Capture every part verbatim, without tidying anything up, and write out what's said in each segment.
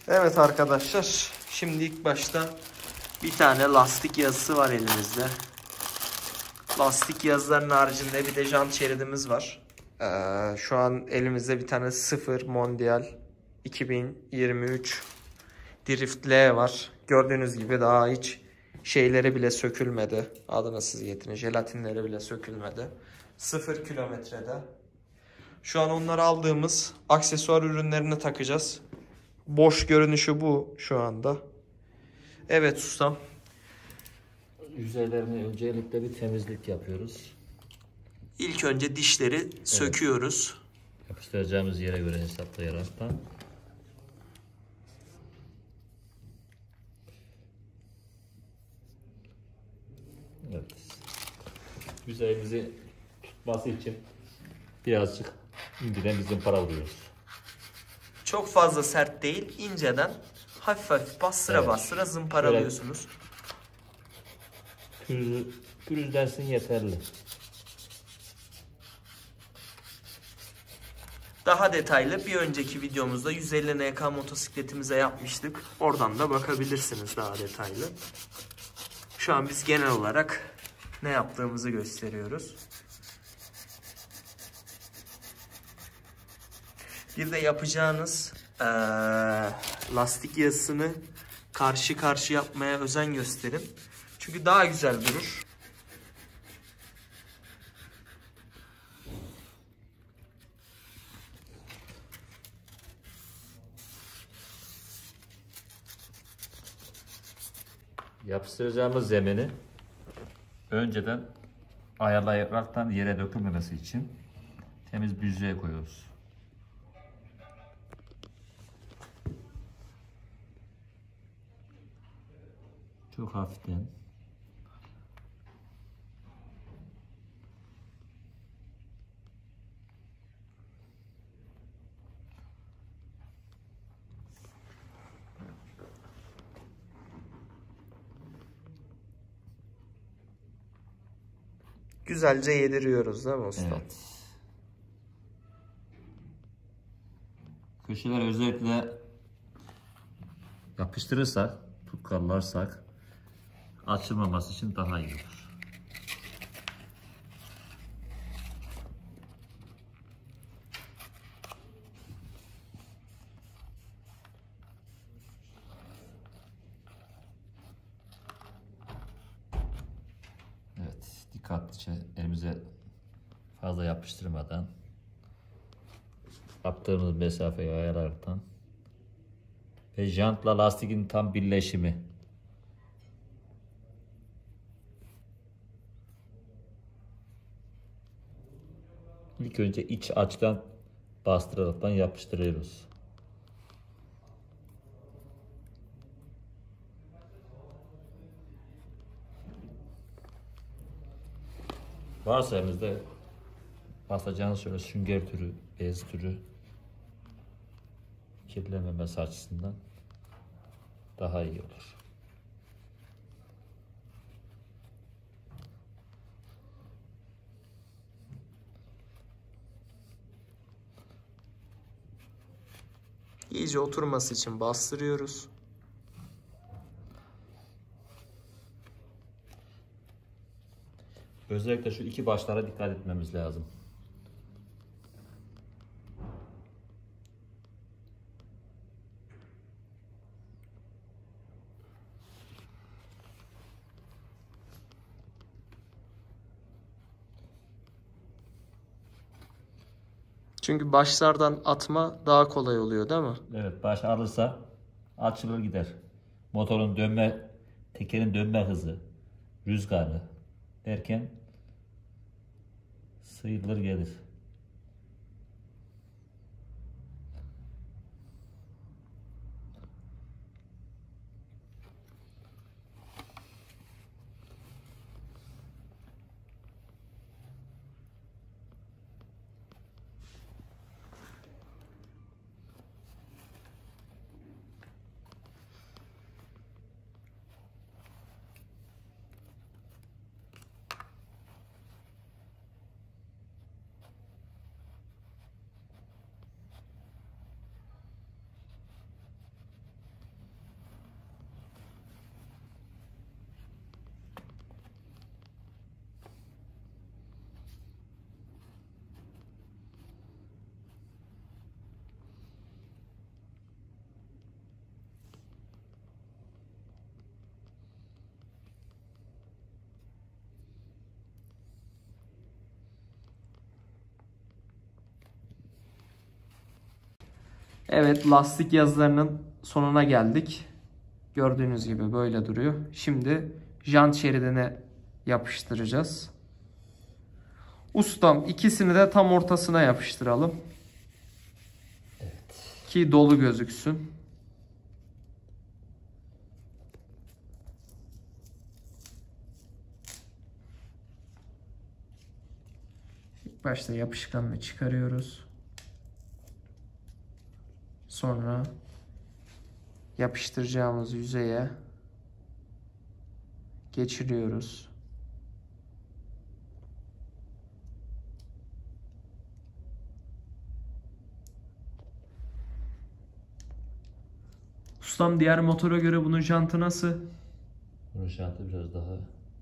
Evet arkadaşlar, şimdi ilk başta bir tane lastik yazısı var elimizde. Lastik yazıların haricinde bir de jant şeridimiz var. Ee, şu an elimizde bir tane sıfır Mondial iki bin yirmi üç Drift L var. Gördüğünüz gibi daha hiç şeyleri bile sökülmedi. Adına siz getirin. Jelatinleri bile sökülmedi. sıfır kilometrede. Şu an onları aldığımız aksesuar ürünlerine takacağız. Boş görünüşü bu şu anda. Evet ustam. Yüzeylerini öncelikle bir temizlik yapıyoruz. İlk önce dişleri evet. söküyoruz. Yapıştıracağımız yere göre hesaplayaraktan. Evet. Yüzeyimizi tutması için birazcık inceden bizim para alıyoruz. Çok fazla sert değil, inceden hafif hafif bastıra evet. bastıra zımparalıyorsunuz. Pürüz, pürüzlensin yeterli. Daha detaylı bir önceki videomuzda yüz elli N K motosikletimize yapmıştık. Oradan da bakabilirsiniz daha detaylı. Şu an biz genel olarak ne yaptığımızı gösteriyoruz. Bir de yapacağınız ee, lastik yazısını karşı karşı yapmaya özen gösterin. Çünkü daha güzel durur. Yapıştıracağımız zemini önceden ayarlayaraktan yere dökülmemesi için temiz bir yüzeye koyuyoruz. Çok hafiften. Güzelce yediriyoruz değil mi usta? Evet. Köşeler özellikle yapıştırırsak, tutkallarsak açılmaması için daha iyi olur. Evet, dikkatlice elimize fazla yapıştırmadan yaptığımız mesafeyi ayararaktan ve jantla lastikin tam birleşimi. İlk önce iç açıdan bastıraraktan yapıştırıyoruz. Varsa elimizde basacağınız şöyle sünger türü, bez türü kirlenmemesi açısından daha iyi olur. İyice oturması için bastırıyoruz. Özellikle şu iki başlara dikkat etmemiz lazım. Çünkü başlardan atma daha kolay oluyor değil mi? Evet, baş alırsa açılır gider. Motorun dönme, tekerin dönme hızı, rüzgarı derken sıyrılır gelir. Evet, lastik yazılarının sonuna geldik. Gördüğünüz gibi böyle duruyor. Şimdi jant şeridine yapıştıracağız. Ustam, ikisini de tam ortasına yapıştıralım. Evet. Ki dolu gözüksün. İlk başta yapışkanını çıkarıyoruz. Sonra yapıştıracağımız yüzeye geçiriyoruz. Ustam, diğer motora göre bunun jantı nasıl? Bunun jantı biraz daha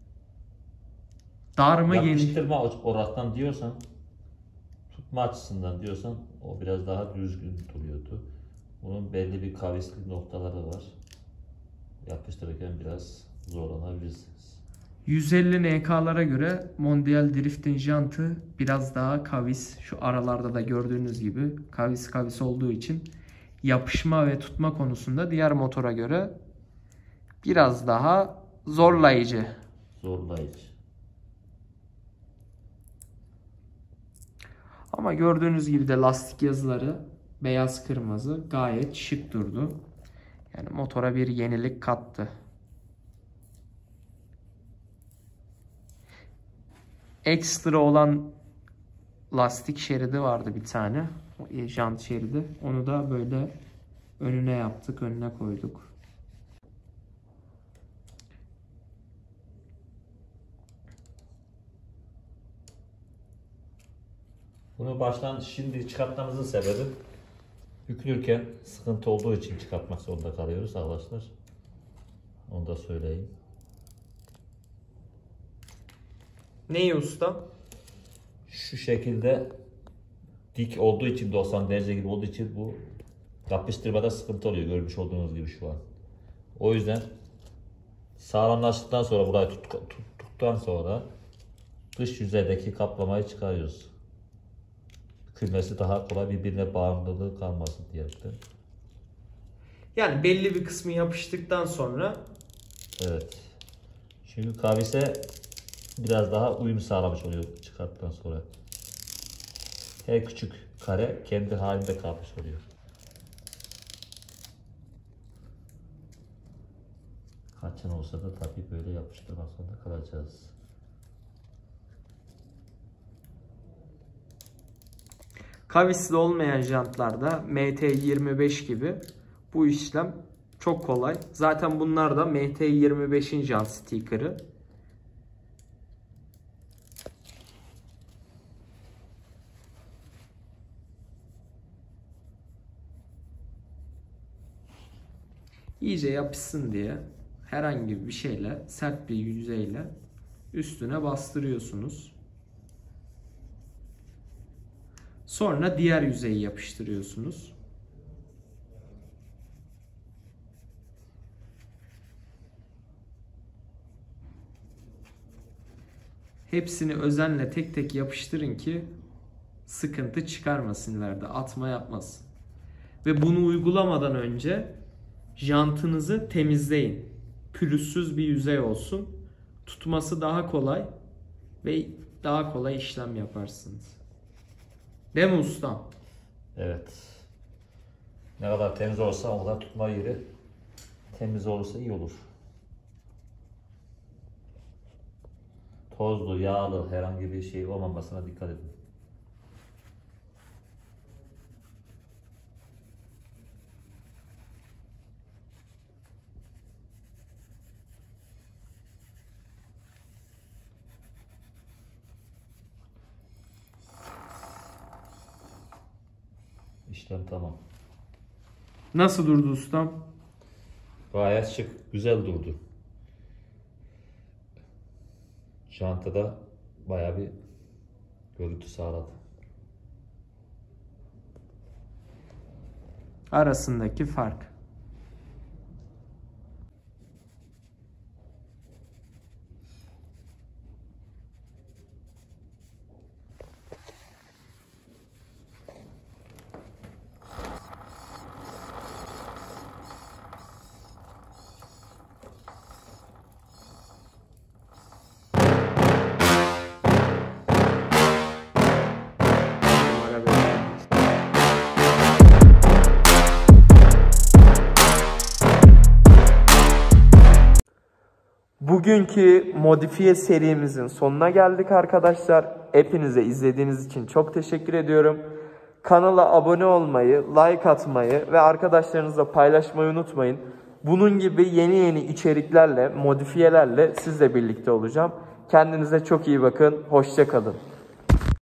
Dar mı, geniş? yapıştırma orasından diyorsan, tutma açısından diyorsan o biraz daha düzgün duruyordu. Bunun belli bir kavisli noktaları var. Yapıştırırken biraz zorlanabilirsiniz. yüz elli N K'lara göre Mondial Drift'in jantı biraz daha kavis. Şu aralarda da gördüğünüz gibi kavis kavis olduğu için yapışma ve tutma konusunda diğer motora göre biraz daha zorlayıcı. Zorlayıcı. Ama gördüğünüz gibi de lastik yazıları beyaz kırmızı gayet şık durdu. Yani motora bir yenilik kattı. Ekstra olan lastik şeridi vardı bir tane. Jant şeridi. Onu da böyle önüne yaptık, önüne koyduk. Bunu baştan şimdi çıkartmamızın sebebi bükülürken sıkıntı olduğu için çıkartmak zorunda kalıyoruz arkadaşlar. Onu da söyleyeyim. Neyi usta? Şu şekilde dik olduğu için, doksan derece gibi olduğu için bu yapıştırmada sıkıntı oluyor, görmüş olduğunuz gibi şu an. O yüzden sağlamlaştıktan sonra, burayı tut, tuttuktan sonra dış yüzeydeki kaplamayı çıkarıyoruz. Bükülmesi daha kolay, birbirine bağımlılığı kalmasın diye. Yani belli bir kısmı yapıştıktan sonra. Evet. Çünkü kavise biraz daha uyum sağlamış oluyor çıkarttıktan sonra. Her küçük kare kendi halinde kalmış oluyor. Kaçan olsa da tabii böyle yapıştırmak zorunda kalacağız. Kavisli olmayan jantlarda M T yirmi beş gibi bu işlem çok kolay. Zaten bunlar da M T yirmi beşin jant sticker'ı. İyice yapışsın diye herhangi bir şeyle, sert bir yüzeyle üstüne bastırıyorsunuz. Sonra diğer yüzeyi yapıştırıyorsunuz. Hepsini özenle tek tek yapıştırın ki sıkıntı çıkarmasın ileride, atma yapmasın. Ve bunu uygulamadan önce jantınızı temizleyin. Pürüzsüz bir yüzey olsun. Tutması daha kolay ve daha kolay işlem yaparsınız. Değil mi ustam? Evet. Ne kadar temiz olursa o kadar tutma yeri temiz olursa iyi olur. Tozlu, yağlı herhangi bir şey olmamasına dikkat edin. İşlem tamam. Nasıl durdu ustam? Gayet şık, güzel durdu. Çantada bayağı bir görüntü sağladı. Arasındaki fark. bugünkü modifiye serimizin sonuna geldik arkadaşlar. Hepinize izlediğiniz için çok teşekkür ediyorum. Kanala abone olmayı, like atmayı ve arkadaşlarınızla paylaşmayı unutmayın. Bunun gibi yeni yeni içeriklerle, modifiyelerle sizle birlikte olacağım. Kendinize çok iyi bakın. Hoşça kalın.